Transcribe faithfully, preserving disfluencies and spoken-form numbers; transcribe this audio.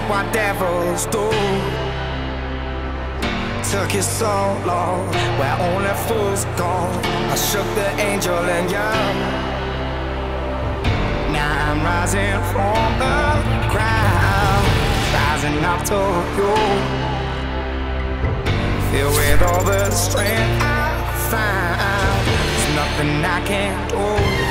what devils do. Took you so long, where only fools go. I shook the angel in you. Now I'm rising from the ground, rising up to you. Filled with all the strength I find, there's nothing I can't do.